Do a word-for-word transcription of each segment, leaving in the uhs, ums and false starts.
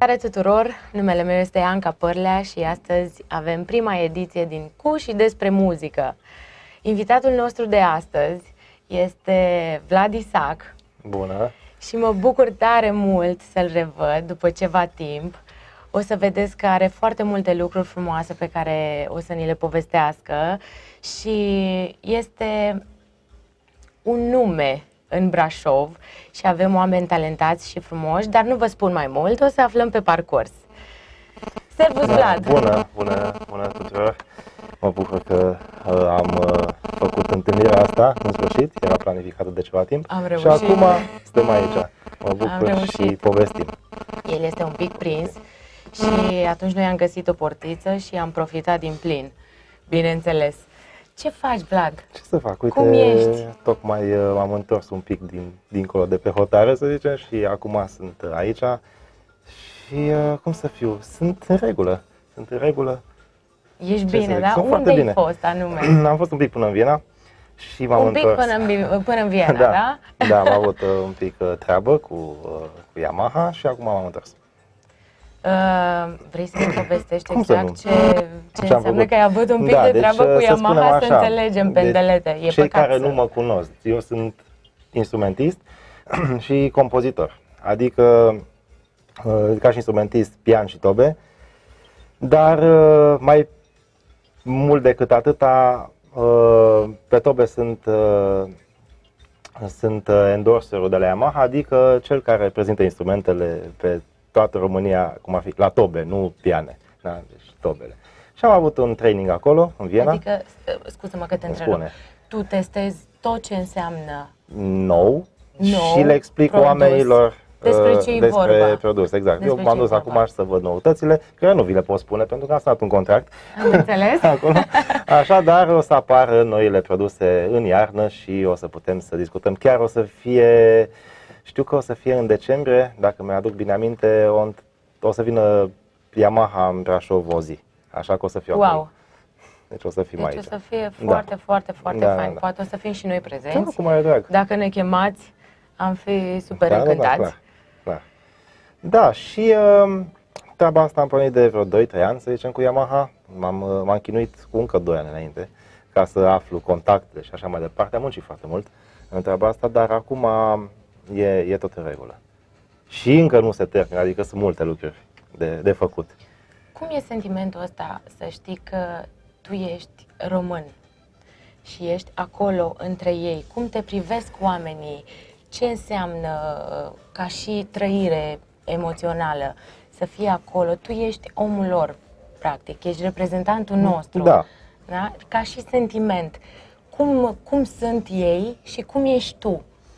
Salutare tuturor! Numele meu este Anca Părlea și astăzi avem prima ediție din Cu și despre muzică. Invitatul nostru de astăzi este Vlad Isac. Bună! Și mă bucur tare mult să-l revăd după ceva timp. O să vedeți că are foarte multe lucruri frumoase pe care o să ni le povestească și este un nume în Brașov și avem oameni talentați și frumoși, dar nu vă spun mai mult, o să aflăm pe parcurs. Servus, Vlad! Bună, bună, bună tuturor! Mă bucur că uh, am uh, făcut întâlnirea asta în sfârșit, era planificată de ceva timp. Am și reușit. acum stăm aici. Mă bucur și povestim. El este un pic prins și atunci noi am găsit o portiță și am profitat din plin, bineînțeles. Ce faci, Vlad? Ce să fac? Uite, cum ești? Tocmai uh, m-am întors un pic din, dincolo de pe hotare, să zicem, și acum sunt aici. Și uh, cum să fiu? Sunt în regulă. Sunt în regulă. Ești Ce bine, da? Sunt Unde ai bine. fost anume? Am fost un pic până în Viena și m-am întors. Un pic până în, până în Viena, da? Da, da, am avut uh, un pic uh, treabă cu, uh, cu Yamaha și acum m-am întors. Uh, vrei să ne povestești Cum exact ce, ce, ce înseamnă că ai avut un pic da, de deci, treabă cu să Yamaha, așa, să înțelegem pendelete. E cei păcat care să... nu mă cunosc, eu sunt instrumentist și compozitor, adică ca și instrumentist pian și tobe, dar mai mult decât atâta, pe tobe sunt, sunt endorserul de la Yamaha, adică cel care prezintă instrumentele pe toată România, cum ar fi, la tobe, nu piane, da? Deci tobele. Și am avut un training acolo, în Viena. Adică, scuze-mă că te întrerup, tu testezi tot ce înseamnă nou, nou și le explic produs. Oamenilor despre ce despre vorba. produs, exact. Despre Eu m-am dus acum și să văd noutățile, că eu nu vi le pot spune pentru că am stat un contract. Am înțeles. Acolo. Așadar o să apară noile produse în iarnă și o să putem să discutăm. Chiar o să fie, știu că o să fie în decembrie, dacă mi-aduc bine aminte, o, o să vină Yamaha în Brașov o zi. Așa că o să fie wow. acolo. Deci o să fim deci aici. o să fie foarte, da. foarte, foarte da, fain. Da, da. Poate o să fim și noi prezenți. Da, cu mare drag. Dacă ne chemați, am fi super da, încântați. Da, clar, clar. Da, și uh, treaba asta am pornit de vreo doi trei ani, să zicem, cu Yamaha. M-am, uh, m-am chinuit cu încă doi ani înainte ca să aflu contactele și așa mai departe. Am muncit foarte mult în treaba asta, dar acum e, e tot în regulă. Și încă nu se termină, adică sunt multe lucruri de, de făcut. Cum e sentimentul ăsta să știi că tu ești român și ești acolo între ei? Cum te privesc oamenii? Ce înseamnă ca și trăire emoțională să fii acolo? Tu ești omul lor, practic, ești reprezentantul nostru. Da. Da? Ca și sentiment. Cum, cum sunt ei și cum ești tu?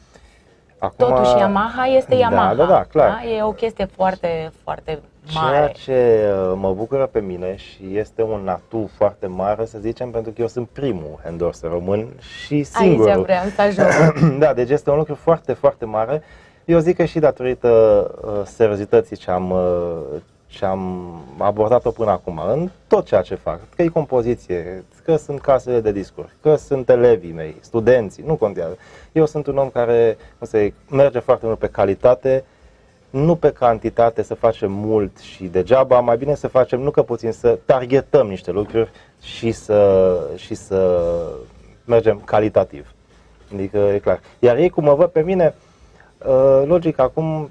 Acum, totuși Yamaha este Yamaha. Da, da, da, clar. Da? E o chestie foarte, foarte mare. Ceea ce mă bucură pe mine și este un atu foarte mare, să zicem, pentru că eu sunt primul endorser român și singurul. Aici vreau să ajung. Da, deci este un lucru foarte, foarte mare. Eu zic că și datorită uh, seriozității ce am, uh, ce am abordat-o până acum, în tot ceea ce fac, că e compoziție, că sunt casele de discuri, că sunt elevii mei, studenții, nu contează. Eu sunt un om care, cum să zic, merge foarte mult pe calitate, nu pe cantitate, să facem mult și degeaba, mai bine să facem nu că puțin, să targetăm niște lucruri și să, și să mergem calitativ. Adică e clar. Iar ei, cum mă văd pe mine, logic, acum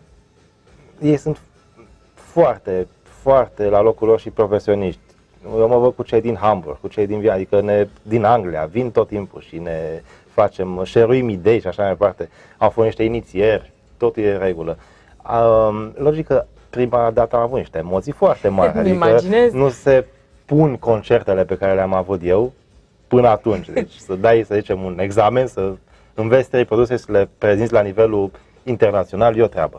ei sunt foarte, foarte la locul lor și profesioniști. Eu mă văd cu cei din Hamburg, cu cei din Viena, adică ne, din Anglia, vin tot timpul și ne facem, share-uim idei și așa mai departe. Au fost niște inițieri, totul e în regulă. Um, logic că prima dată am avut niște emoții foarte mari, adică imaginez. Nu se pun concertele pe care le-am avut eu până atunci. Deci să dai, să zicem, un examen, să înveți trei produse, să le prezinți la nivelul internațional, e o treabă.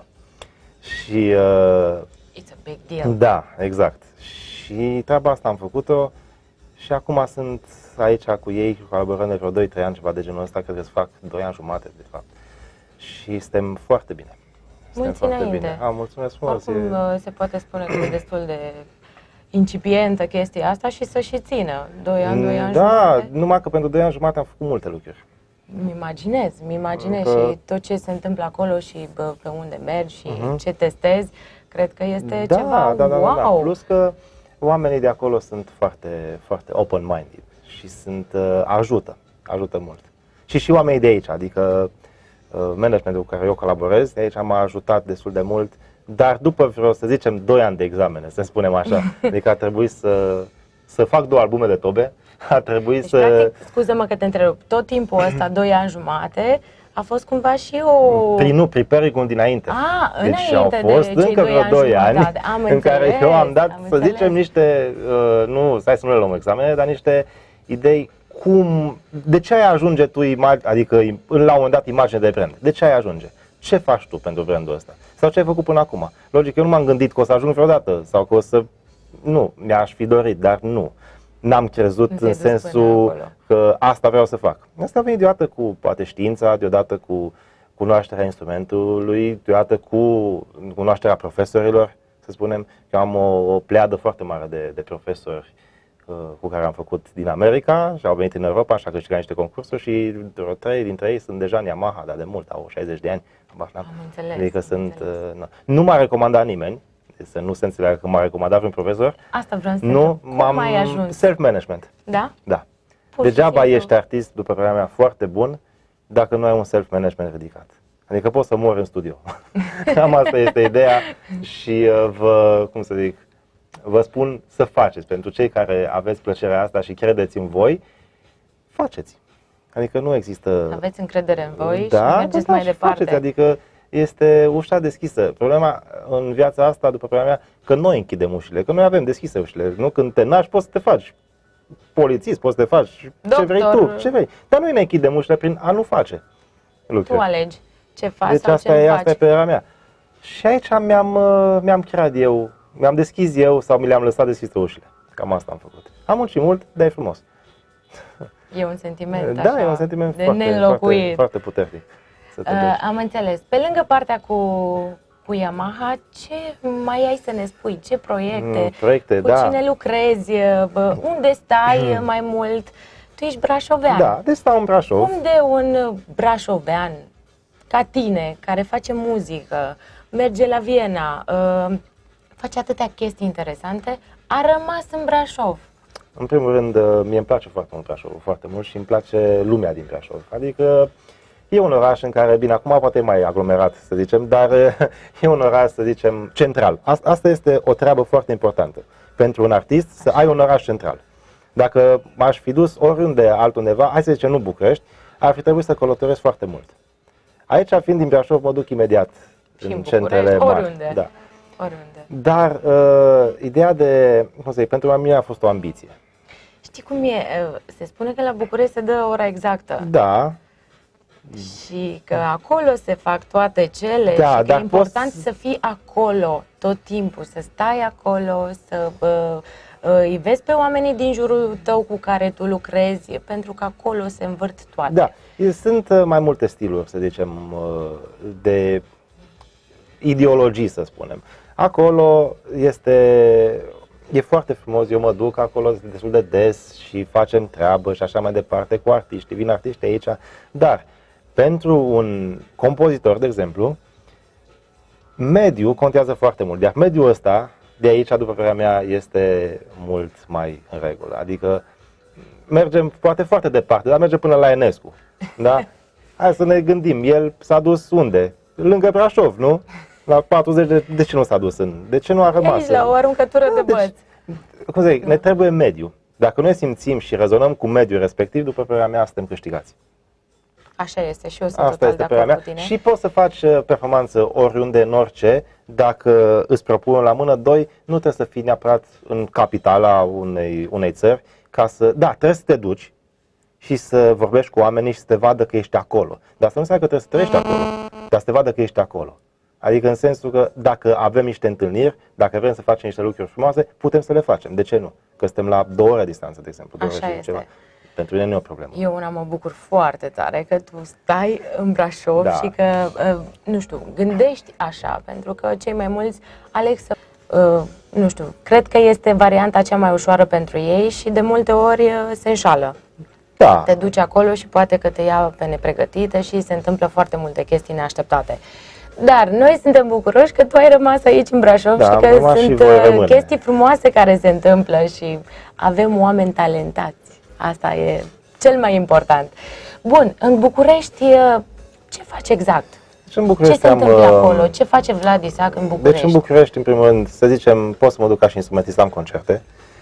Și uh, it's a big deal. Da, exact. Și treaba asta am făcut-o și acum sunt aici cu ei, colaborăm de vreo doi trei ani, ceva de genul ăsta, cred că să fac doi ani jumate, de fapt. Și suntem foarte bine. Mulți înainte. Bine. Ah, mulțumesc frumos. Oricum e... se poate spune că e destul de incipientă chestia asta și să și țină. Doi ani, doi ani da, jumate. numai că pentru doi ani jumate am făcut multe lucruri. Mi imaginez, mi imaginez că... și tot ce se întâmplă acolo și bă, pe unde mergi și uh-huh. ce testezi, Cred că este da, ceva da, da, wow. Da, da. Plus că oamenii de acolo sunt foarte, foarte open-minded și sunt, uh, ajută, ajută mult. Și și oamenii de aici, adică uh, managementul cu care eu colaborez, de aici m-a ajutat destul de mult, dar după vreo, să zicem, doi ani de examene, să spunem așa, adică a trebuit să, să fac două albume de tobe, a trebuit deci, să... practic, scuză-mă că te întrerup, tot timpul ăsta, doi ani jumate, a fost cumva și o... Prin, nu, Prepare-ul dinainte. A, deci înainte au fost de încă vreo doi ani, jumătate. Am în care înțeles, eu am dat, am să înțeles. zicem, niște, uh, nu, stai să nu le luăm examene, dar niște idei cum, de ce ai ajunge tu, adică la un moment dat, imagine de brand, de ce ai ajunge? Ce faci tu pentru brandul ăsta? Sau ce ai făcut până acum? Logic, eu nu m-am gândit că o să ajung vreodată sau că o să, nu, mi-aș fi dorit, dar nu. N-am crezut în sensul că asta vreau să fac. Asta vine deodată cu, poate, știința, deodată cu cunoașterea instrumentului, deodată cu cunoașterea profesorilor, să spunem. Eu am o, o pleadă foarte mare de, de profesori uh, cu care am făcut din America și au venit în Europa și au câștigat niște concursuri și vreo trei dintre ei sunt deja în Yamaha, dar de mult, au șaizeci de ani. Am înțeles, adică am sunt, înțeles. uh, nu m-a recomandat nimeni, să nu se înțeleagă că m-a recomandat vreun profesor. Asta vreau să nu, Cum ai ajuns? Self-management. Da? Da. Pur Degeaba simplu. ești artist, după părerea mea, foarte bun, dacă nu ai un self-management ridicat. Adică poți să mori în studio. Cam asta este ideea și uh, vă, cum să zic, vă spun să faceți. Pentru cei care aveți plăcerea asta și credeți în voi, faceți. Adică nu există... Aveți încredere în voi da, și mergeți da, mai și departe. Faceți, adică este ușa deschisă. Problema în viața asta, după părerea mea, că noi închidem ușile, că noi avem deschise ușile. Nu? Când te naști, poți să te faci polițist, poți să te faci Doctor. ce vrei tu, ce vrei. Dar noi ne închidem ușile prin a nu face lucruri. Tu alegi ce faci deci sau asta ce e, nu asta faci. e părerea mea. Și aici mi-am, mi-am creat eu, mi-am deschis eu sau mi le-am lăsat deschise ușile. Cam asta am făcut. Am muncit mult, dar e frumos. E un sentiment Da, așa, e un sentiment de foarte, neînlocuit. foarte, foarte puternic. Să te duci. Uh, am înțeles. Pe lângă partea cu, cu Yamaha, ce mai ai să ne spui? Ce proiecte? Mm, proiecte, cu da. cine lucrezi? Bă, unde stai mai mult? Tu ești brașovean. Da, deci stau în Brașov. Cum de un brașovean ca tine, care face muzică, merge la Viena, uh, face atâtea chestii interesante, a rămas în Brașov? În primul rând, mie îmi place foarte mult Brașov, foarte mult și îmi place lumea din Brașov. Adică e un oraș în care, bine, acum poate e mai aglomerat, să zicem, dar e un oraș, să zicem, central. Asta este o treabă foarte importantă pentru un artist, să ai un oraș central. Dacă m-aș fi dus oriunde altundeva, hai să zicem, nu București, ar fi trebuit să călătoresc foarte mult. Aici, fiind din Brașov, mă duc imediat Și în, în București, centrele mari. oriunde. Da. oriunde. Dar uh, ideea de, cum să zic, pentru mine a fost o ambiție. Știi cum e? Se spune că la București se dă ora exactă. Da. Și că acolo se fac toate cele Da, și că dar e important poți... să fii acolo tot timpul, să stai acolo, să bă, îi vezi pe oamenii din jurul tău cu care tu lucrezi, pentru că acolo se învârt toate. Da, sunt mai multe stiluri, să zicem, de ideologii, să spunem. Acolo este, e foarte frumos, eu mă duc acolo destul de des și facem treabă și așa mai departe cu artiștii, vin artiștii aici, dar pentru un compozitor, de exemplu, mediul contează foarte mult, iar mediul ăsta, de aici, după părerea mea, este mult mai în regulă. Adică mergem poate foarte departe, dar mergem până la Enescu. Da? Hai să ne gândim, el s-a dus unde? Lângă Brașov, nu? La patruzeci de... De ce nu s-a dus în... De ce nu a rămas? Aici, la o aruncătură da, de băți. Deci, cum să zic, ne trebuie mediu. Dacă noi simțim și rezonăm cu mediul respectiv, după părerea mea, suntem câștigați. Așa este și eu sunt Asta total este de părerea acord mea. cu tine. Și poți să faci performanță oriunde, în orice, dacă îți propun la mână. Doi, nu trebuie să fii neapărat în capitala unei, unei țări, ca să, da, trebuie să te duci și să vorbești cu oamenii și să te vadă că ești acolo. Dar să nu înseamnă că trebuie să trăiești acolo, dar să te vadă că ești acolo. Adică în sensul că dacă avem niște întâlniri, dacă vrem să facem niște lucruri frumoase, putem să le facem. De ce nu? Că suntem la două ore distanță, de exemplu. Două Așa ore și este. ceva. Pentru mine nu e o problemă. Eu una mă bucur foarte tare că tu stai în Brașov Da. și că, nu știu, gândești așa, pentru că cei mai mulți aleg să, nu știu, cred că este varianta cea mai ușoară pentru ei și de multe ori se înșală. Da. Te duci acolo și poate că te ia pe nepregătite și se întâmplă foarte multe chestii neașteptate. Dar noi suntem bucuroși că tu ai rămas aici în Brașov Da, și am că rămas și sunt voi uh, rămâne. chestii frumoase care se întâmplă și avem oameni talentați. Asta e cel mai important. Bun, în București, uh, ce faci exact? Deci în Ce București se am, întâmplă uh, acolo? Ce face Vlad Isac în București? Deci în București, în primul rând, să zicem, pot să mă duc ca și instrumentist la concerte,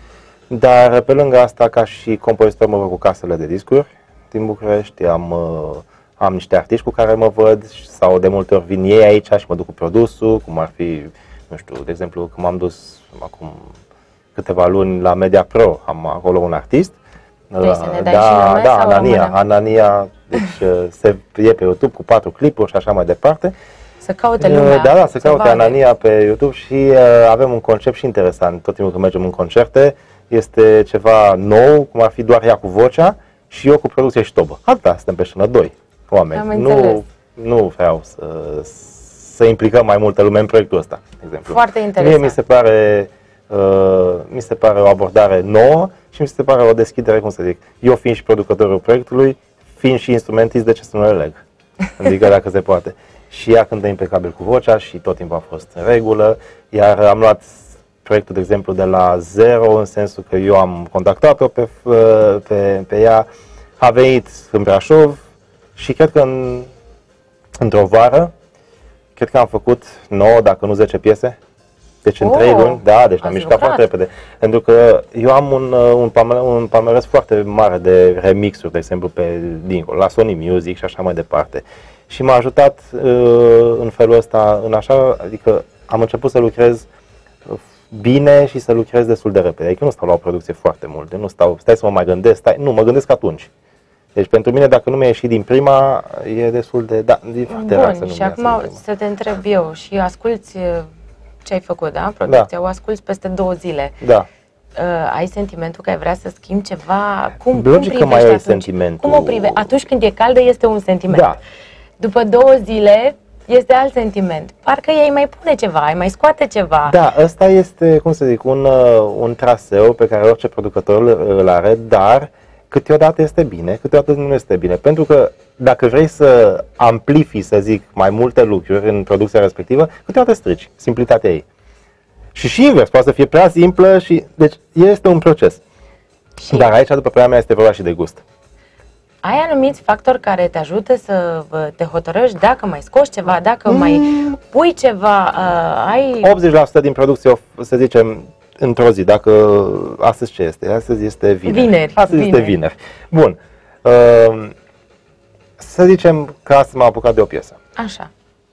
dar pe lângă asta, ca și compozitor, mă văd cu casele de discuri din București, am, uh, am niște artiști cu care mă văd sau de multe ori vin ei aici și mă duc cu produsul, cum ar fi, nu știu, de exemplu, când m-am dus acum câteva luni la Media Pro, am acolo un artist. Vrei să ne dai da, și nume da, sau Anania, rămânem? Anania, deci uh, se e pe YouTube cu patru clipuri și așa mai departe. Să caute lumea. Da, da, să caute vadă. Anania pe YouTube și uh, avem un concept și interesant. Tot timpul când mergem în concerte, este ceva nou, cum ar fi doar ea cu vocea și eu cu producție și tobă. Atâta, suntem pe scenă doi oameni. Am înțeles. nu, nu vreau să, să implicăm mai multă lume în proiectul ăsta, de exemplu. Foarte interesant. Mie mi se pare, uh, mi se pare o abordare nouă și mi se pare o deschidere, cum să zic, eu fiind și producătorul proiectului, fiind și instrumentist, de ce să nu le leg? Adică dacă se poate. Și ea cântă impecabil cu vocea și tot timpul a fost în regulă, iar am luat proiectul, de exemplu, de la zero, în sensul că eu am contactat-o pe, pe, pe ea, a venit în Brașov și cred că în, într-o vară, cred că am făcut nouă, dacă nu zece piese. Deci în Oh, trei luni, da, deci am ați mișcat lucrat. foarte repede. Pentru că eu am un, un, palmer, un palmares foarte mare de remixuri, de exemplu, pe dincolo, la Sony Music și așa mai departe. Și m-a ajutat uh, în felul ăsta, în așa, adică am început să lucrez bine și să lucrez destul de repede. Adică nu stau la o producție foarte mult, nu stau, stai să mă mai gândesc, stai, nu, mă gândesc atunci. Deci pentru mine, dacă nu mi-a ieșit din prima, e destul de, da, e foarte rar să Bun, nu și mi iasă din acum prima. să te întreb eu și asculți uh, ce ai făcut, da? Producția, o asculți peste două zile. Da. Uh, ai sentimentul că ai vrea să schimbi ceva? Cum, Logic cum că mai privești ai atunci? sentimentul. Cum o prive? Atunci când e caldă este un sentiment. Da. După două zile este alt sentiment. Parcă ei mai pune ceva, ai mai scoate ceva. Da, ăsta este, cum să zic, un, uh, un traseu pe care orice producător îl, îl are, dar câteodată este bine, câteodată nu este bine. Pentru că dacă vrei să amplifii, să zic, mai multe lucruri în producția respectivă, câteodată strici simplitatea ei. Și și invers, poate să fie prea simplă și, deci, este un proces. Și Dar aici, după părerea mea, este vorba și de gust. ai anumiți factori care te ajută să uh, te hotărăști dacă mai scoți ceva, dacă Mm. mai pui ceva, uh, ai... optzeci la sută din producție, o- să zicem, într-o zi, dacă astăzi ce este? Astăzi este vineri. Vineri, Astăzi vineri. este vineri. Bun. Uh, să zicem că astăzi m-am apucat de o piesă. Așa.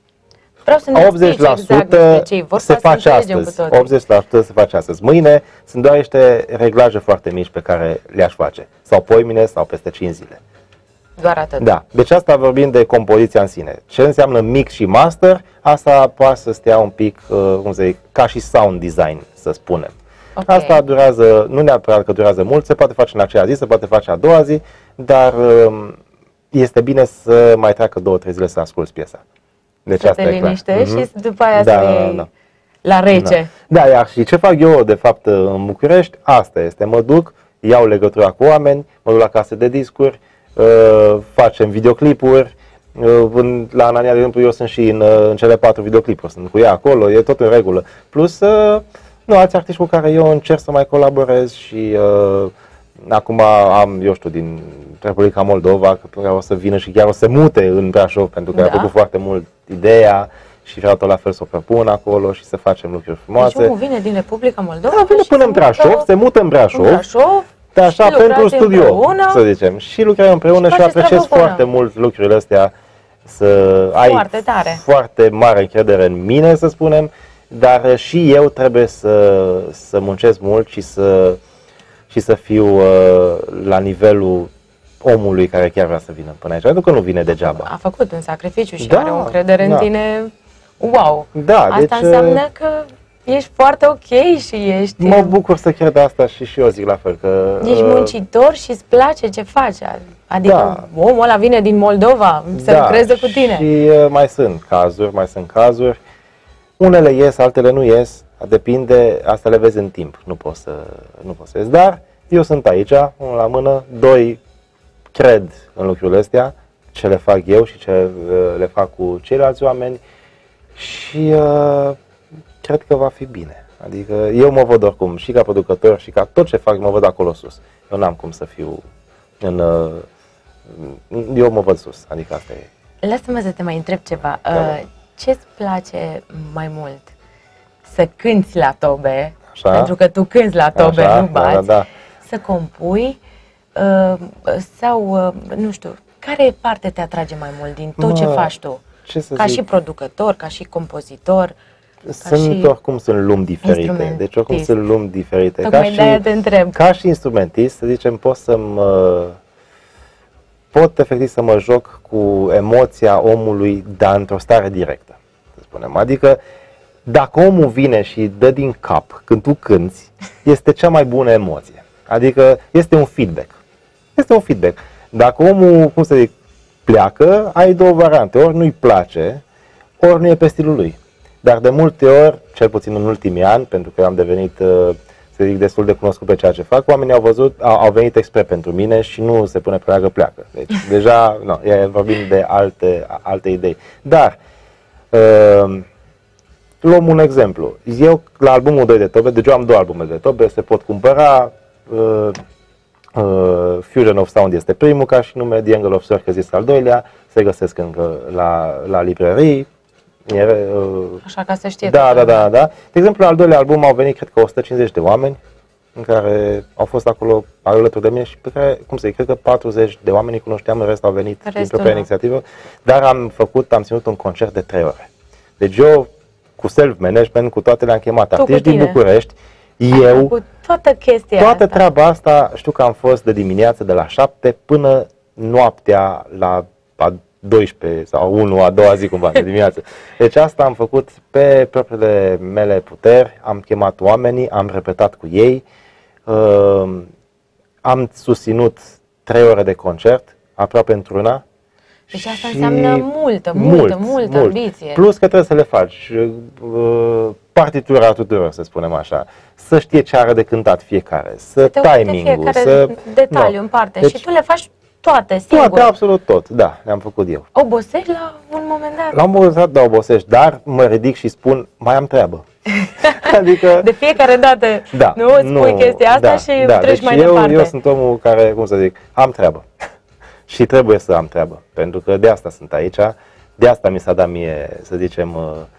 Vreau să ne optzeci explici la exact sută despre ce e vorba, se să face înțelegem cu astăzi. toții. optzeci la sută se face astăzi. Mâine sunt doar niște reglaje foarte mici pe care le-aș face. Sau poimine sau peste cinci zile. Doar atât. Da, deci asta vorbim de compoziția în sine. Ce înseamnă mix și master, asta poate să stea un pic, uh, cum să zic, ca și sound design, să spunem. Ok. Asta durează, nu neapărat că durează mult, se poate face în aceea zi, se poate face a doua zi, dar uh, este bine să mai treacă două, trei zile să asculți piesa. Deci Să asta te e clar. liniștești Mhm. și după aia Da, să da, iei da. la rece. Da, iar și ce fac eu, de fapt, în București, asta este. Mă duc, iau legătura cu oameni, mă duc la case de discuri, uh, facem videoclipuri. Uh, în, la Anania, de exemplu, eu sunt și în, uh, în cele patru videoclipuri, sunt cu ea acolo, e tot în regulă. Plus, uh, nu, alți artiști cu care eu încerc să mai colaborez și uh, acum am, eu știu, din Republica Moldova, care o să vină și chiar o să mute în Brașov, pentru că Da. a plăcut foarte mult ideea. Și vreau tot la fel să o propun acolo și să facem lucruri frumoase. Deci omul vine din Republica Moldova Da, vine și până se în Brașov, mută se mută în Brașov, în Brașov de așa și pentru lucrați studio, împreună. să zicem. Și lucrăm împreună Și și, faceți apreciez treabă bună. foarte mult lucrurile astea, să Foarte ai tare. foarte mare încredere în mine, să spunem, dar și eu trebuie să, să muncesc mult și să, și să fiu uh, la nivelul omului care chiar vrea să vină până aici, pentru că nu vine degeaba. A făcut un sacrificiu și Da, are o încredere în da. tine. Wow! Da, Asta deci, înseamnă că ești foarte ok și ești, mă bucur să cred asta și și eu zic la fel, că... ești uh, muncitor și îți place ce faci. Adică Da. omul ăla vine din Moldova să lucreze cu tine. Și uh, mai sunt cazuri, mai sunt cazuri. Unele ies, altele nu ies. Depinde, asta le vezi în timp. Nu poți să, nu poți să vezi. Dar eu sunt aici, unul la mână, doi, cred în lucrurile astea, ce le fac eu și ce uh, le fac cu ceilalți oameni. și uh, cred că va fi bine. Adică eu mă văd oricum și ca producător și ca tot ce fac, mă văd acolo sus. Eu n-am cum să fiu în... Uh, eu mă văd sus, adică asta e. Lasă-mă să te mai întreb ceva. Da, uh, ce-ți place mai mult? Să cânti la tobe, Așa? pentru că tu cânti la tobe, Așa, nu bați, da, da, da. să compui uh, sau, uh, nu știu, care parte te atrage mai mult din tot Mă, ce faci tu? Ce să Ca zic? și producător, ca și compozitor? Sunt și oricum sunt lumi diferite, instrumentist. deci oricum sunt lumi diferite. Tocmai ca de-aia și, te întreb. Ca și instrumentist, să zicem, pot să mă, pot efectiv să mă joc cu emoția omului, dar într-o stare directă, să spunem. Adică, dacă omul vine și dă din cap când tu cânți, este cea mai bună emoție. Adică este un feedback. Este un feedback. Dacă omul, cum să zic, pleacă, ai două variante. Ori nu-i place, ori nu e pe stilul lui. Dar de multe ori, cel puțin în ultimii ani, pentru că am devenit, să zic, destul de cunoscut pe ceea ce fac, oamenii au văzut, au, au venit expres pentru mine și nu se pune pleacă, pleacă. Deci deja, nu, vorbim de alte, alte idei. Dar, uh, luăm un exemplu. Eu, la albumul doi de tobe, deci eu am două albume de tobe, se pot cumpăra. Uh, uh, Fusion of Sound este primul, ca și nume, The Angle of Circus este al doilea, se găsesc încă la, la librării. E, uh, Așa ca să știe. Da, da, da, da. De exemplu, al doilea album au venit, cred că, o sută cincizeci de oameni, în care au fost acolo alături de mine și pe care, cum să zic, cred că patruzeci de oameni îi cunoșteam, în rest au venit din propria inițiativă, dar am făcut, am ținut un concert de trei ore. Deci eu, cu self-management, cu toate le-am chemat artiști din București, eu, cu toată chestia toată asta. treaba asta, știu că am fost de dimineață, de la șapte până noaptea la douăsprezece sau unu, a doua zi cumva de dimineață. Deci asta am făcut pe propriile mele puteri, am chemat oamenii, am repetat cu ei, uh, am susținut trei ore de concert, aproape într-una. Deci asta înseamnă multă, multă, mult, multă mult. ambiție. Plus că trebuie să le faci uh, partitura tuturor, să spunem așa, să știe ce are de cântat fiecare, să, să timing-ul, să... detaliu no. în parte deci, și tu le faci toate, singur. Toate, absolut tot, da, le-am făcut eu. Obosești la un moment dat? La un moment dat, da, obosești, dar mă ridic și spun, mai am treabă. Adică... De fiecare dată da, nu îți spui nu, chestia asta da, și da, treci deci mai eu, departe. Eu sunt omul care, cum să zic, am treabă. Și trebuie să am treabă, pentru că de asta sunt aici, de asta mi s-a dat mie, să zicem,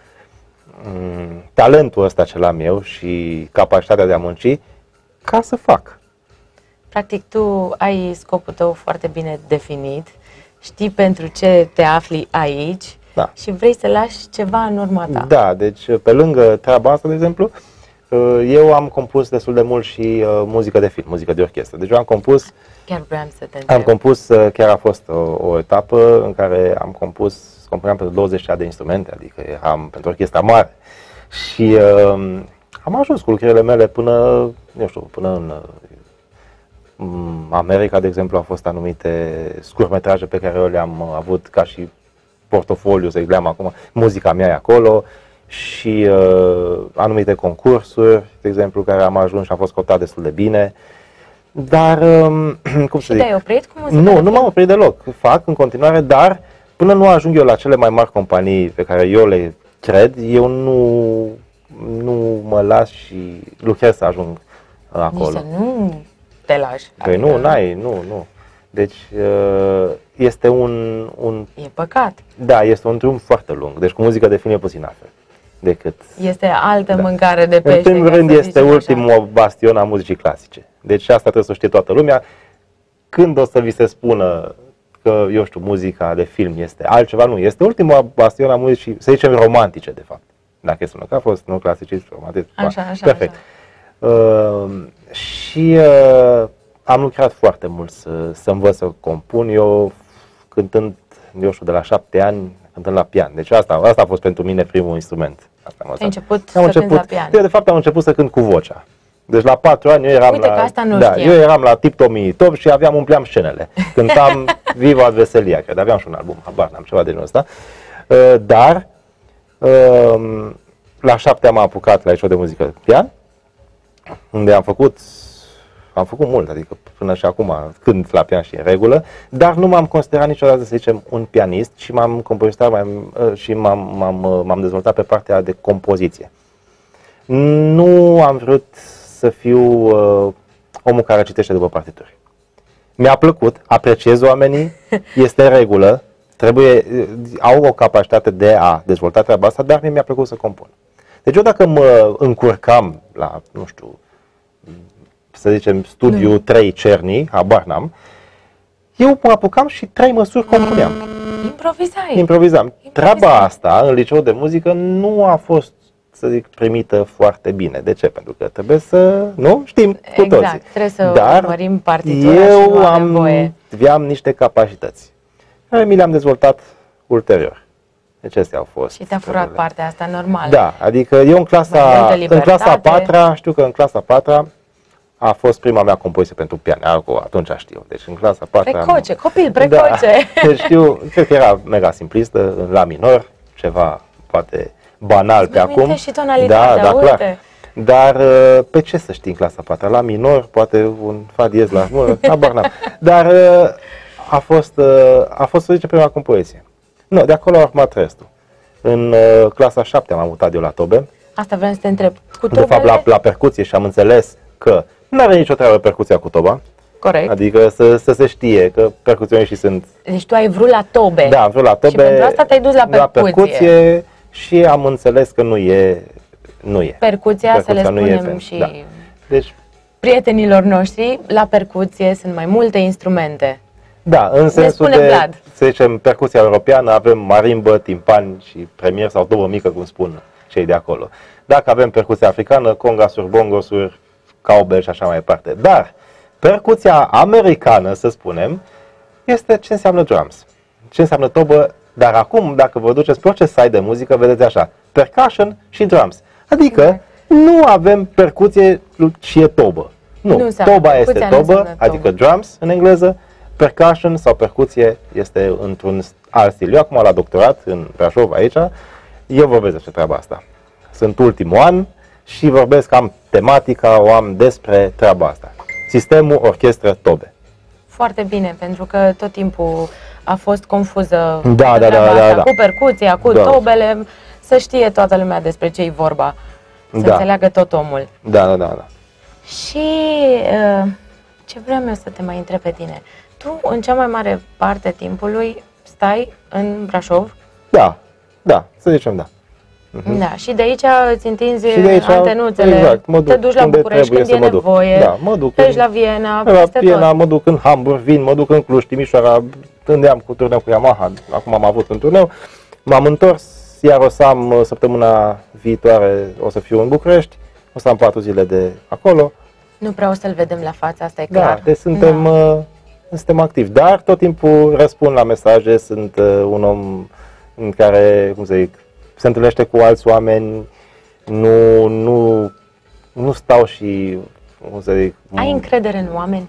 talentul ăsta ce l-am eu și capacitatea de a munci, ca să fac. Practic tu ai scopul tău foarte bine definit, știi pentru ce te afli aici da. și vrei să lași ceva în urma ta. Da, deci pe lângă treaba asta, de exemplu, eu am compus destul de mult și uh, muzică de film, muzică de orchestră. Deci eu am compus... Chiar vreau să te întreb. Am compus, uh, chiar a fost o, o etapă în care am compus, compuneam pentru douăzeci de instrumente, adică eram pentru orchestra mare. Și uh, am ajuns cu lucrurile mele până, nu știu, până în... Uh, America, de exemplu, au fost anumite scurtmetraje pe care eu le-am avut ca și portofoliu, să le-am acum, muzica mea e acolo. Și uh, anumite concursuri, de exemplu, care am ajuns și am fost cotat destul de bine. Dar, um, cum și să zic? te-ai oprit cu muzica? Nu, nu m-am oprit deloc. Fac în continuare, dar până nu ajung eu la cele mai mari companii pe care eu le cred, eu nu, nu mă las și lucrez să ajung acolo. Nici să nu te lași. Păi nu, n-ai, nu, nu. Deci uh, este un, un... E păcat. Da, este un drum foarte lung. Deci cu muzică de film e puțin altfel decât... Este altă da. mâncare de pește. În primul rând este ultimul așa. bastion a muzicii clasice. Deci asta trebuie să o știe toată lumea. Când o să vi se spună că, eu știu, muzica de film este altceva, nu. Este ultimul bastion a muzicii, să zicem, romantice, de fapt. Dacă e sună, că a fost, nu, clasicist, romantic. Așa, așa, perfect. Așa. Uh, și uh, am lucrat foarte mult să, să învăț să compun. Eu cântând, eu știu, de la șapte ani, cântând la pian. Deci asta, asta a fost pentru mine primul instrument. Asta am Ai început am să început, cânti la pian. Eu, de fapt, am început să cânt cu vocea. Deci la patru ani eu eram Uite la... că asta nu da, știam. eu eram la Tip Tommy Top și aveam, umpleam scenele. Cântam Viva Veselia, cred, aveam și un album, habar n-am, ceva de genul ăsta. Uh, dar, uh, la șapte am apucat la liceu de muzică pian, unde am făcut am făcut mult, adică până și acum cânt la pian și în regulă, dar nu m-am considerat niciodată, să zicem, un pianist și m-am compozitat mai, și m-am, m-am, m-am dezvoltat pe partea de compoziție. Nu am vrut să fiu uh, omul care citește după partituri. Mi-a plăcut, apreciez oamenii, este în regulă, trebuie, au o capacitate de a dezvolta treaba asta, dar mie mi-a plăcut să compun. Deci eu dacă mă încurcam la, nu știu, să zicem, studiu trei Cerni, habar n-am, eu mă apucam și trei măsuri compuneam. Improvizai. Improvizam. Treaba asta, în liceu de muzică, nu a fost, să zic, primită foarte bine. De ce? Pentru că trebuie să, nu? Știm cu toții. Exact, trebuie să Dar urmărim partitura eu și nu avem am, voie. aveam niște capacități care mi le-am dezvoltat ulterior. Deci astea au fost. Și te-a furat lucrurile. partea asta, normal. Da, adică eu în clasa, Mai multă în clasa a libertate. patra, știu că în clasa a patra a fost prima mea compoziție pentru pian, acum, atunci știu. Deci în clasa a patra... Precoce, copil, precoce. Da, deci știu, cred că era mega simplistă, în la minor, ceva poate banal pe acum. Și tonalitatea, da, da, uite. clar. Dar pe ce să știi în clasa a patra? La minor, poate un fa diez la mură, habar n-am. Dar a fost, a fost, să zicem, prima compoziție. Nu, de acolo a urmat restul. În clasa a șaptea m-am mutat eu la tobe. Asta vreau să te întreb. Cu De fapt, la, la percuție și am înțeles că nu are nicio treabă percuția cu toba. Corect. Adică să, să se știe că percuționiștii sunt... Deci tu ai vrut la tobe. Da, am vrut la tobe. Și pentru asta te-ai dus la percuție. La percuție și am înțeles că nu e... Nu e. Percuția, Percuția să le nu e spunem fan. și Da. Deci, prietenilor noștri, la percuție sunt mai multe instrumente. da, în sensul spune de, Vlad. să zicem, percuția europeană avem marimbă, timpan și premier sau două mică, cum spun cei de acolo. Dacă avem percuția africană, congasuri, bongosuri, cowbell și așa mai departe. Dar percuția americană, să spunem, este ce înseamnă drums, ce înseamnă tobă, dar acum, dacă vă duceți pe orice site de muzică, vedeți așa, percussion și drums. Adică Exact. nu avem percuție și e tobă. Nu, Nu înseamnă, toba este percuția nu tobă, înseamnă tobă. adică drums în engleză, percussion sau percuție este într-un alt stil. Eu acum la doctorat în Brașov aici, eu vorbesc despre treaba asta. Sunt ultimul an și vorbesc, am tematica, o am despre treaba asta. Sistemul orchestră tobe. Foarte bine, pentru că tot timpul a fost confuză Da, da, treaba da, da, asta da. cu percuția, cu Da. tobele, să știe toată lumea despre ce-i vorba, să Da. înțeleagă tot omul. Da, da, da, da. Și uh, ce vreau eu să te mai întreb pe tine? Tu, în cea mai mare parte a timpului, stai în Brașov? Da, da, să zicem da. Uh-huh. Da, și de aici îți întinzi Și de aici, antenuțele, exact, mă duc te duci la unde București când trebuie e să mă duc. nevoie, Da, mă duc pleci în- la Viena, La peste Viena, tot. mă duc în Hamburg, vin, mă duc în Cluj, Timișoara, tândeam cu turneu cu Yamaha, acum am avut un turneu, m-am întors, iar o să am uh, săptămâna viitoare, o să fiu în București, o să am patru zile de acolo. Nu prea o să-l vedem la față, asta e Da, clar. deci suntem, Da. uh, suntem activi, dar tot timpul răspund la mesaje, sunt uh, un om în care, cum să zic, se întâlnește cu alți oameni, nu, nu, nu stau și, cum să zic... Ai încredere în oameni?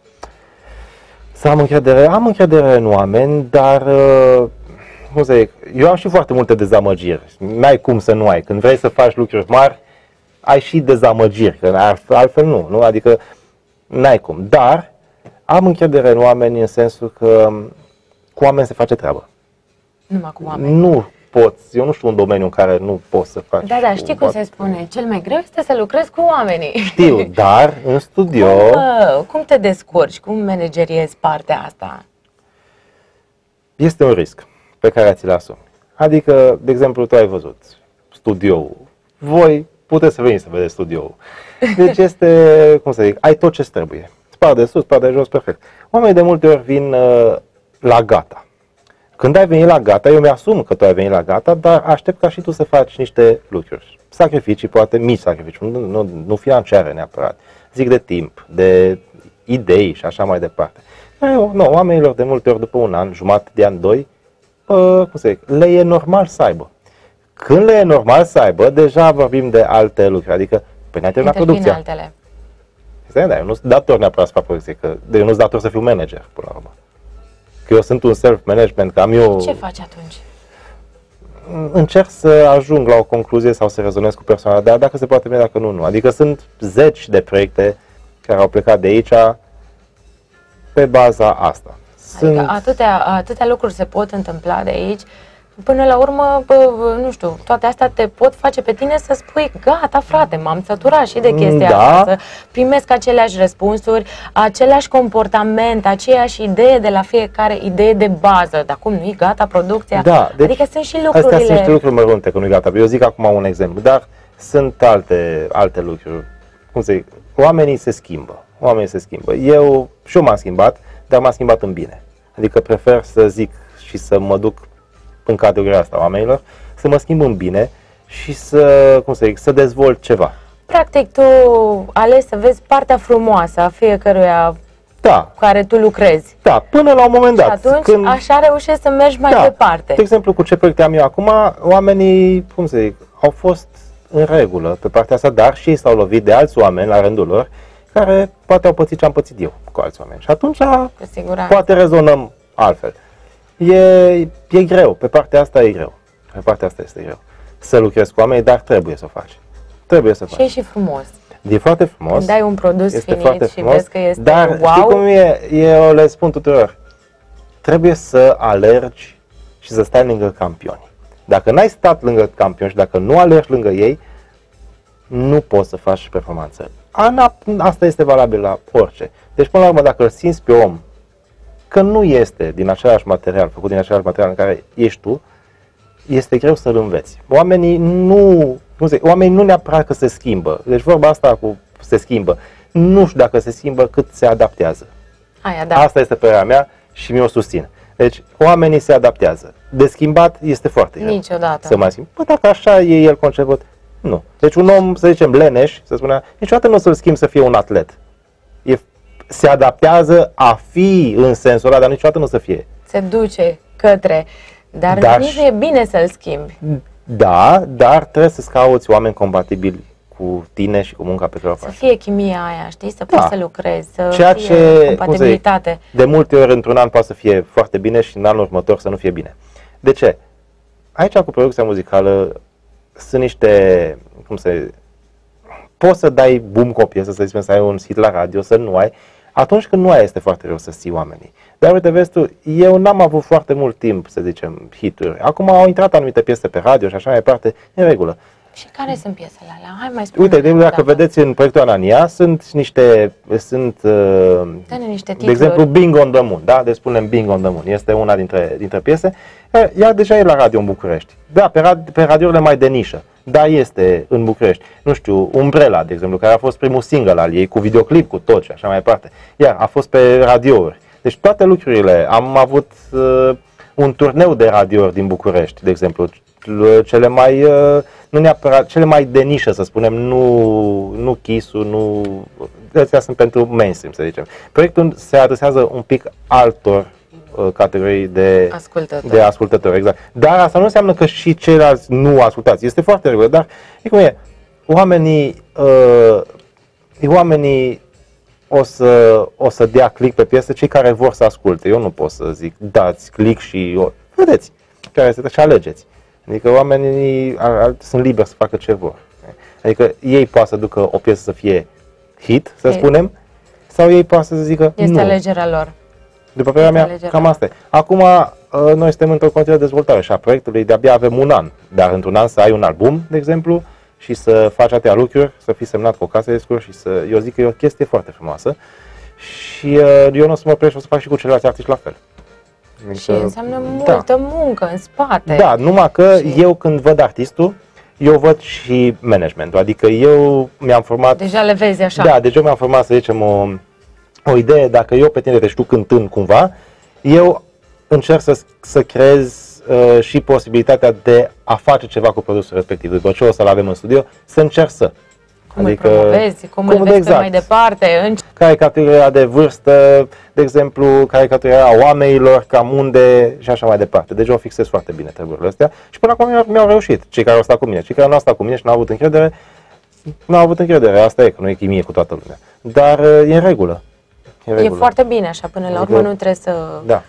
Să am încredere, am încredere în oameni, dar, uh, cum să zic, eu am și foarte multe dezamăgiri. N-ai cum să nu ai. Când vrei să faci lucruri mari, ai și dezamăgiri, că altfel, altfel nu, nu? Adică n-ai cum. Dar am încredere în oameni în sensul că cu oameni se face treabă. Numai cu oameni. Nu poți, eu nu știu un domeniu în care nu poți să faci. Da, da, cu știi cum se oameni. spune? Cel mai greu este să lucrezi cu oamenii. Știu, dar în studio... Cum, uh, cum te descurci? Cum manageriezi partea asta? Este un risc pe care ți-l asumi. Adică, de exemplu, tu ai văzut studioul. Voi puteți să veniți să vedeți studioul. Deci este, cum să zic, ai tot ce trebuie. Spar de sus, spar de jos, perfect. Oamenii de multe ori vin uh, la gata. Când ai venit la gata, eu mi-asum că tu ai venit la gata, dar aștept ca și tu să faci niște lucruri. Sacrificii, poate mici sacrificii, nu, nu, nu financiare neapărat. Zic de timp, de idei și așa mai departe. Eu, nu, oamenilor de multe ori după un an, jumătate de an, doi, uh, cum să zic, le e normal să aibă. Când le e normal să aibă, deja vorbim de alte lucruri, adică, păi n-ai terminat Intervin producția. altele. Stai, da, eu nu sunt dator neapărat să fac producție, că eu nu sunt dator să fiu manager, până la urmă. Că eu sunt un self-management, că am eu... Ce faci atunci? Încerc să ajung la o concluzie sau să rezonez cu persoana, dar dacă se poate bine, dacă nu, nu. Adică sunt zeci de proiecte care au plecat de aici pe baza asta. Sunt... Adică atâtea, atâtea lucruri se pot întâmpla de aici. Până la urmă, bă, nu știu, toate astea te pot face pe tine să spui, gata frate, m-am săturat și de chestia da. asta, să primesc aceleași răspunsuri, același comportament, aceeași idee de la fiecare idee de bază, dar cum nu-i gata producția? Da, deci adică sunt și lucrurile... Astea sunt niște lucruri mărunte, că nu-i gata. Eu zic acum un exemplu, dar sunt alte, alte lucruri. Cum să zic, oamenii se schimbă, oamenii se schimbă. Eu, și eu m-am schimbat, dar m-am schimbat în bine. Adică prefer să zic și să mă duc în categoria asta oamenilor, să mă schimb în bine și să, cum să zic, să dezvolt ceva. Practic, tu alegi să vezi partea frumoasă a fiecăruia da. cu care tu lucrezi. Da, până la un moment dat. Și atunci când... așa reușești să mergi mai da. departe. De exemplu, cu ce proiecte am eu acum, oamenii, cum să zic, au fost în regulă pe partea asta, dar și ei s-au lovit de alți oameni la rândul lor, care poate au pățit ce am pățit eu cu alți oameni. Și atunci poate rezonăm altfel. E, e greu, pe partea asta e greu. Pe partea asta este greu. Să lucrezi cu oameni, dar trebuie să o faci. Trebuie să faci. Și e și frumos. E foarte frumos. Când dai un produs este finit și vezi că este dar, wow. știi cum e? Eu le spun tuturor. Trebuie să alergi și să stai lângă campioni. Dacă n-ai stat lângă campioni și dacă nu alergi lângă ei, nu poți să faci performanță. Ana, asta este valabil la orice. Deci, până la urmă, dacă îl simți pe om că nu este din același material, făcut din același material în care ești tu, este greu să-l înveți. Oamenii nu, nu zic, oamenii nu neapărat că se schimbă. Deci vorba asta cu se schimbă. Nu știu dacă se schimbă, cât se adaptează. Aia, da. Asta este părerea mea și mi-o susțin. Deci oamenii se adaptează. De schimbat este foarte greu. Niciodată. Să mai schimb. Păi dacă așa e el conceput, nu. Deci un om, să zicem, leneș, să spunea, niciodată nu o să-l schimb să fie un atlet. E se adaptează a fi în sensul ăla, dar niciodată nu o să fie. Se duce către, dar, dar nici nu e bine să-l schimbi. Da, dar trebuie să-ți cauți oameni compatibili cu tine și cu munca pe care o faci. Să fie chimia aia, știi? Să da. poți să lucrezi, să Ceea fie ce, compatibilitate. De multe ori într-un an poate să fie foarte bine și în anul următor să nu fie bine. De ce? Aici cu producția muzicală sunt niște, cum să poți să dai boom cu o piesă, să zicem, să ai un hit la radio, să nu ai. Atunci când nu ai, este foarte greu să ții oamenii. Dar uite, vezi tu, eu n-am avut foarte mult timp, să zicem, hituri. Acum au intrat anumite piese pe radio și așa mai departe, în regulă. Și care sunt piesele alea? Hai mai spune. Uite, de dacă vedeți în proiectul Anania, sunt niște, sunt, uh, niște de exemplu, Bing on the Moon, da? Deci spunem Bing on the Moon, este una dintre, dintre piese. Ea deja e la radio în București. Da, pe, rad, pe radiourile mai de nișă. Da, este în București. Nu știu, Umbrella, de exemplu, care a fost primul single al ei, cu videoclip, cu tot și așa mai departe. Iar a fost pe radiouri. Deci toate lucrurile. Am avut uh, un turneu de radiouri din București, de exemplu. Cele mai, uh, nu neapărat, cele mai de nișă, să spunem, nu, nu Kiss-ul, nu... Astea sunt pentru mainstream, să zicem. Proiectul se adresează un pic altor categorii de ascultători. de ascultători, exact. Dar asta nu înseamnă că și ceilalți nu ascultați. Este foarte regulă, dar e cum e. Oamenii, uh, oamenii o să, o să dea click pe piesă cei care vor să asculte. Eu nu pot să zic dați click și eu, vedeți care este și alegeți. Adică oamenii ar, ar, sunt liberi să facă ce vor. Adică ei poate să ducă o piesă să fie hit, să hit. spunem, sau ei poate să zică este nu. alegerea lor. După părerea mea, cam asta e. Acum, noi suntem într-o continuă dezvoltare și a proiectului, de-abia avem un an. Dar într-un an să ai un album, de exemplu, și să faci atâtea lucruri, să fii semnat cu o casă de discuri și să... Eu zic că e o chestie foarte frumoasă și eu nu o să mă opresc și o să fac și cu ceilalți artiști la fel. Adică, și înseamnă multă da. muncă în spate. Da, numai că și... eu când văd artistul, eu văd și managementul. Adică eu mi-am format... Deja le vezi așa. Da, deci eu mi-am format, să zicem, o... o idee, dacă eu pe tine te știu cântând cumva, eu încerc să, să creez uh, și posibilitatea de a face ceva cu produsul respectiv. După ce o să-l avem în studio, să încerc să. Cum adică, îl promovezi, cum, cum îl vezi exact. mai departe. În... Care e categoria de vârstă, de exemplu, care e categoria oamenilor, cam unde și așa mai departe. Deci eu fixez foarte bine treburile astea și până acum mi-au reușit. Cei care au stat cu mine, cei care nu au stat cu mine și n-au avut încredere, nu au avut încredere. Asta e, că nu e chimie cu toată lumea. Dar uh, e în regulă. E, e foarte bine așa, până la urmă nu trebuie să da.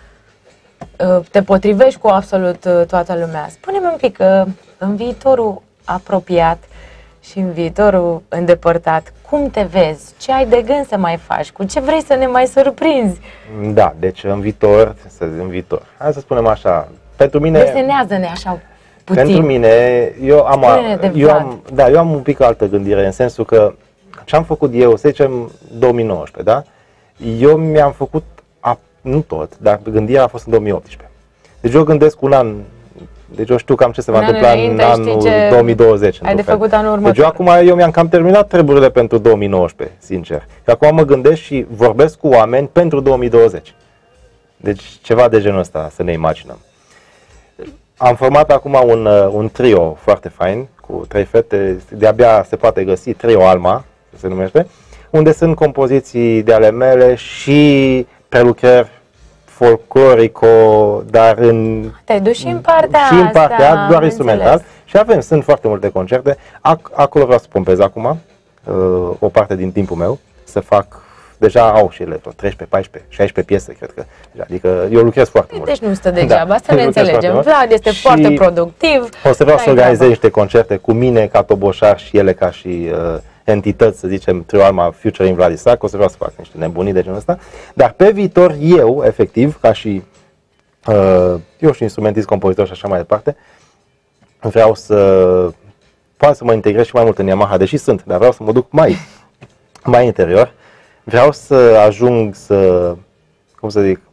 te potrivești cu absolut toată lumea. Spune-mi un pic, în viitorul apropiat Și în viitorul îndepărtat, cum te vezi? Ce ai de gând să mai faci? Cu ce vrei să ne mai surprinzi? Da, deci în viitor, să în viitor, hai să spunem așa, pentru mine... Desenează-ne așa puțin. Pentru mine, eu am, de eu am, da, eu am un pic altă gândire, în sensul că ce am făcut eu, să zicem două mii nouăsprezece, da? Eu mi-am făcut, a, nu tot, dar gândirea a fost în două mii optsprezece. Deci eu gândesc un an, deci eu știu cam ce se va întâmpla în anul două mii douăzeci. Ai de făcut anul următor. Deci eu acum eu mi-am cam terminat treburile pentru două mii nouăsprezece, sincer. Și acum mă gândesc și vorbesc cu oameni pentru două mii douăzeci. Deci ceva de genul ăsta, să ne imaginăm. Am format acum un, un trio foarte fain, cu trei fete, de-abia se poate găsi, Trio Alma, se numește, unde sunt compoziții de ale mele și prelucrări folclorico, dar în... Te-ai dus și în partea și în partea, asta, doar instrumental. Și avem, sunt foarte multe concerte. Ac acolo vreau să pompez acum, uh, o parte din timpul meu, să fac, deja au și ele, treisprezece, paisprezece, șaisprezece piese, cred că. Adică eu lucrez foarte deci mult. Deci nu stă degeaba, da, să ne înțelegem. Vlad este și foarte productiv. O să vreau să organizez niște concerte cu mine ca toboșar și ele ca și uh, entități, să zicem, Trio Alma featuring Vlad Isac. O să vreau să fac niște nebunii de genul ăsta. Dar pe viitor, eu, efectiv, ca și uh, eu și instrumentist, compozitor și așa mai departe, vreau să poate să mă integrez și mai mult în Yamaha, deși sunt, dar vreau să mă duc mai, mai interior. Vreau să ajung să, cum să zic,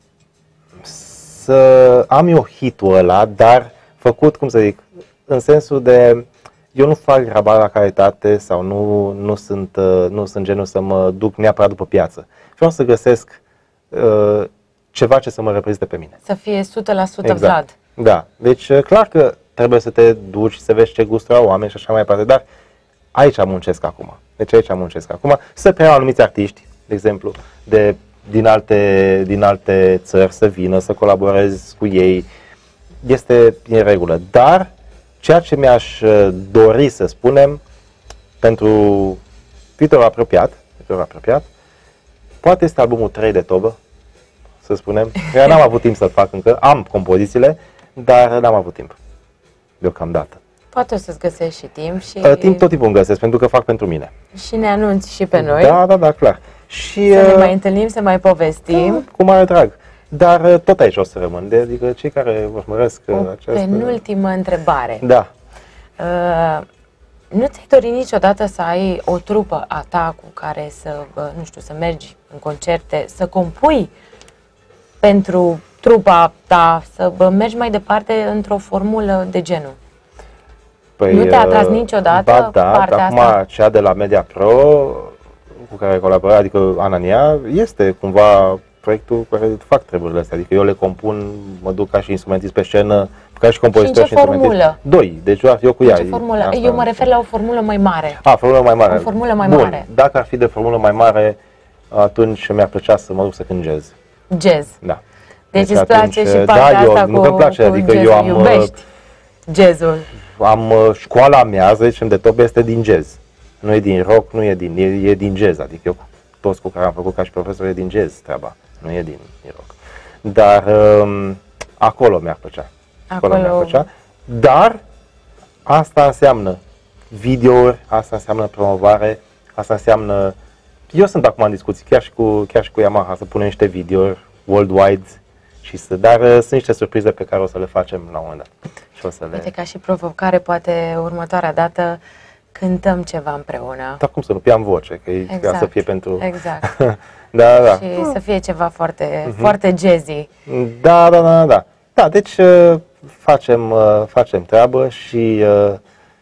să am eu hitul ăla, dar făcut, cum să zic, în sensul de, eu nu fac rabat la calitate sau nu, nu, sunt, nu sunt genul să mă duc neapărat după piață. Vreau să găsesc uh, ceva ce să mă reprezinte pe mine. Să fie o sută la sută exact. Vlad. Da, deci clar că trebuie să te duci să vezi ce gusturi au oameni și așa mai departe, dar aici muncesc acum. Deci aici muncesc acum. Să preiau anumiți artiști, de exemplu, de, din, alte, din alte țări să vină, să colaborez cu ei, este în regulă. Dar ceea ce mi-aș dori să spunem pentru viitorul apropiat, viitorul apropiat, poate este albumul trei de Tobă, să spunem. Eu n-am avut timp să-l fac încă, am compozițiile, dar n-am avut timp, deocamdată. Poate o să-ți găsești și timp și... Timp tot timpul îmi găsesc, pentru că fac pentru mine. Și ne anunți și pe noi. Da, da, da, clar. Și, să ne mai întâlnim, să mai povestim. Da, cu mare drag. Dar tot aici o să rămân, de, adică cei care urmăresc o această... penultimă întrebare. Da. Uh, nu ți-ai dorit niciodată să ai o trupă a ta cu care să, uh, nu știu, să mergi în concerte, să compui pentru trupa ta, să uh, mergi mai departe într-o formulă de genul? Păi, nu te-a atras niciodată ba, da, partea acum asta? Cea de la Media Pro, cu care colaboră, adică Anania, este cumva proiectul cu care fac treburile astea. Adică eu le compun, mă duc ca și instrumentist pe scenă, ca și compozitor și, și instrumentist. Doi, deci eu cu ea. Ce formulă? Asta. Eu mă refer la o formulă mai mare. A, formulă mai mare. O formulă mai Bun. mare. Dacă ar fi de formulă mai mare, atunci mi-ar plăcea să mă duc să cânt jazz. Jazz. Da. Deci, deci îți atunci, place și partea da, eu, asta nu cu, că-mi place, cu adică jazzul, eu am, iubești jazzul. Am școala mea, să zicem, de top este din jazz. Nu e din rock, nu e din, e, e din jazz. Adică eu toți cu care am făcut ca și profesor e din jazz treaba, nu e din, din rock. Dar um, acolo mi-ar plăcea. Acolo, acolo mi-ar plăcea. Dar asta înseamnă videouri, asta înseamnă promovare, asta înseamnă... Eu sunt acum în discuții, chiar și cu, chiar și cu Yamaha, să punem niște videouri worldwide, și să, dar uh, sunt niște surprize pe care o să le facem la un moment dat. Și o să le... Uite, ca și provocare, poate următoarea dată cântăm ceva împreună. Dar cum să nu, piam voce, că exact. Ca să fie pentru... Exact. Da, da. Și uh. să fie ceva foarte, uh-huh. foarte jazzy. Da, da, da, da. Da, deci uh, facem, uh, facem treabă și, uh,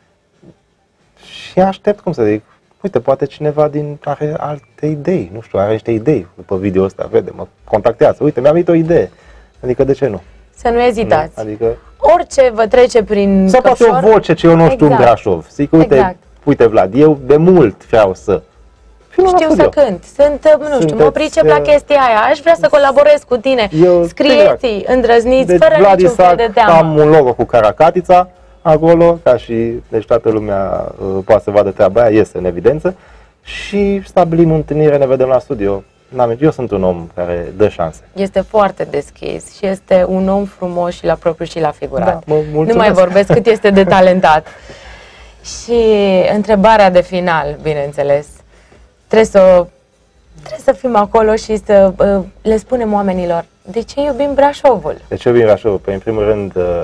și aștept, cum să zic, uite, poate cineva din are alte idei, nu știu, are niște idei după video ăsta, vede, mă contactează, uite, mi-a venit o idee, adică de ce nu? Să nu ezitați. Nu? Adică... Orice vă trece prin sau poate o voce ce eu nu știu exact. În Brașov, zic, uite, exact. Uite Vlad, eu de mult vreau să... Știu să cânt, sunt, nu Sunteți, știu, mă pricep la chestia aia, aș vrea să colaborez cu tine, scrieți-i, îndrăzniți, deci, fără Vlad niciun fel de teamă. Am un logo cu Caracatița acolo, ca și, deci toată lumea uh, poate să vadă treaba aia, iese în evidență și stabilim întâlnire, ne vedem la studio. Eu sunt un om care dă șanse. Este foarte deschis și este un om frumos și la propriu și la figurat. Da, mă, nu mai vorbesc cât este de talentat. Și întrebarea de final, bineînțeles, trebuie să, trebuie să fim acolo și să uh, le spunem oamenilor de ce iubim Brașovul. De ce iubim Brașovul? Păi, în primul rând, uh,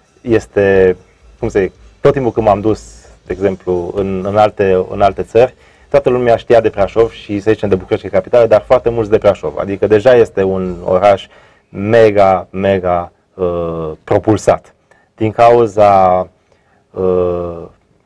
este, cum să zic, tot timpul când m-am dus, de exemplu, în, în, alte, în alte țări, toată lumea știa de Brașov și, să zicem, de București capitală, dar foarte mulți de Brașov. Adică deja este un oraș mega, mega uh, propulsat. Din cauza, uh,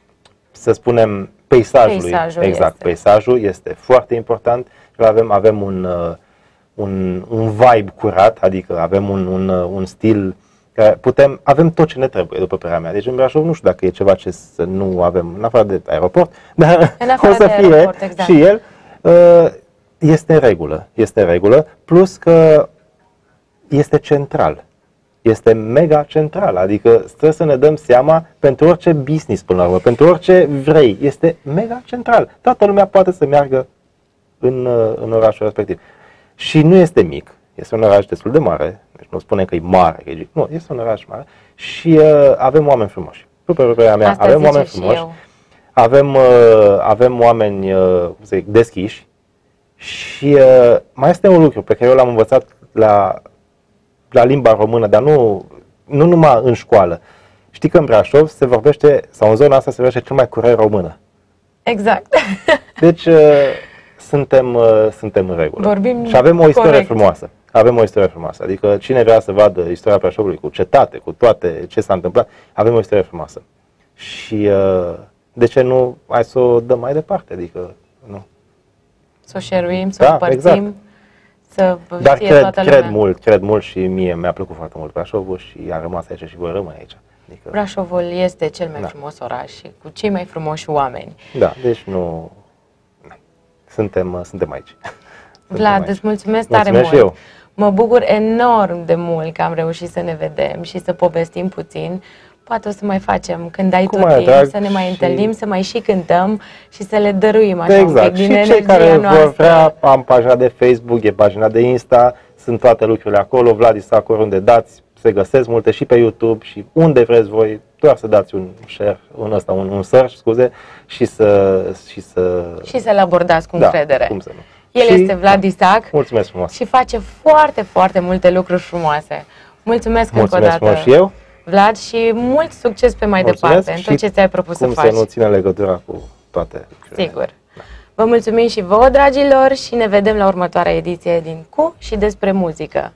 să spunem, peisajului. Peisajul exact, este. peisajul este foarte important. Avem, avem un, uh, un, un vibe curat, adică avem un, un, uh, un stil care putem, avem tot ce ne trebuie, după părerea mea. Deci în Brașov nu știu dacă e ceva ce să nu avem, în afară de aeroport, dar o să fie aeroport, exact. Și el uh, este în regulă, este în regulă, plus că este central. Este mega central, adică trebuie să ne dăm seama pentru orice business până la urmă, pentru orice vrei, este mega central. Toată lumea poate să meargă în, în orașul respectiv. Și nu este mic, este un oraș destul de mare, deci nu spunem că e mare, că e, nu, este un oraș mare și uh, avem oameni frumoși. După părerea mea, asta avem oameni frumoși, avem, uh, avem oameni uh, cum să zic, deschiși și uh, mai este un lucru pe care eu l-am învățat la la limba română, dar nu, nu numai în școală. Știi că în Brașov se vorbește, sau în zona asta se vorbește cel mai curent română. Exact. Deci uh, suntem, uh, suntem în regulă. Vorbim și avem o istorie corect. frumoasă. Avem o istorie frumoasă. Adică cine vrea să vadă istoria Brașovului cu cetate, cu toate ce s-a întâmplat, avem o istorie frumoasă. Și uh, de ce nu hai să o dăm mai departe? Adică, nu. Să o share-uim, să Da, o împărțim. Exact. Să Dar știe cred, toată cred lumea. mult, cred mult și mie mi-a plăcut foarte mult Brașovul și a rămas aici și voi rămâne aici. Adică, Brașovul este cel mai da. frumos oraș și cu cei mai frumoși oameni. Da, deci nu... Suntem, suntem aici. Suntem Vlad, aici. îți mulțumesc tare Mulțumesc mult. și eu. Mă bucur enorm de mult că am reușit să ne vedem și să povestim puțin. Poate o să mai facem când ai Cu tot mai timp, drag să ne mai și- întâlnim, să mai și cântăm și să le dăruim așa un Exact. pic din Și cei energia care noastră. vor vrea, am pagina de Facebook, e pagina de Insta, sunt toate lucrurile acolo, Vlad Isac, oriunde dați, se găsesc multe și pe YouTube și unde vreți voi, doar să dați un share, un ăsta, un, un search, scuze, și să... Și să, Și să-l abordați cu da, încredere. cum să nu. El Și- este Vlad Isac Mulțumesc frumos. și face foarte, foarte multe lucruri frumoase. Mulțumesc, încă o Mulțumesc dată, frumos și eu. Vlad, și mult succes pe mai Mulțumesc departe în tot și ce ți-ai propus să Cum faci. să nu țină legătura cu toate lucrurile. Sigur. Vă mulțumim și vouă, dragilor, și ne vedem la următoarea ediție din Cu și despre muzică.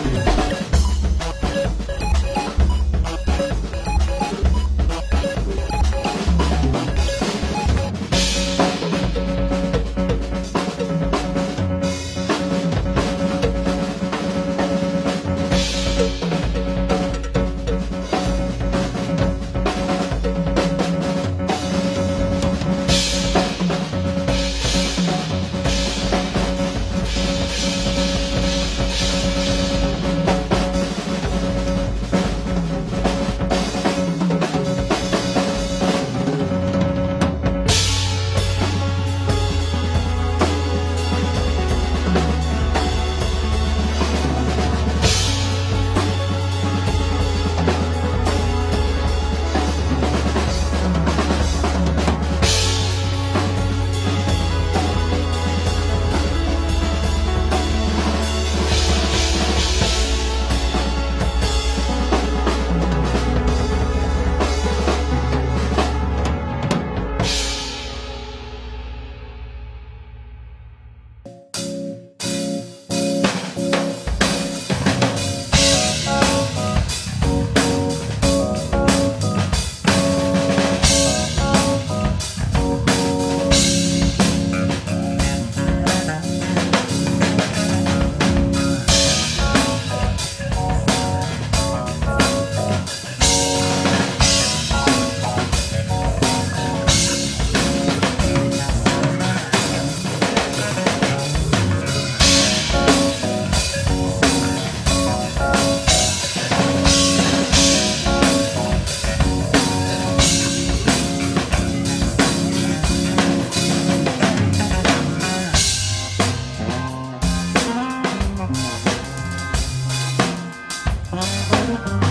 Thank you.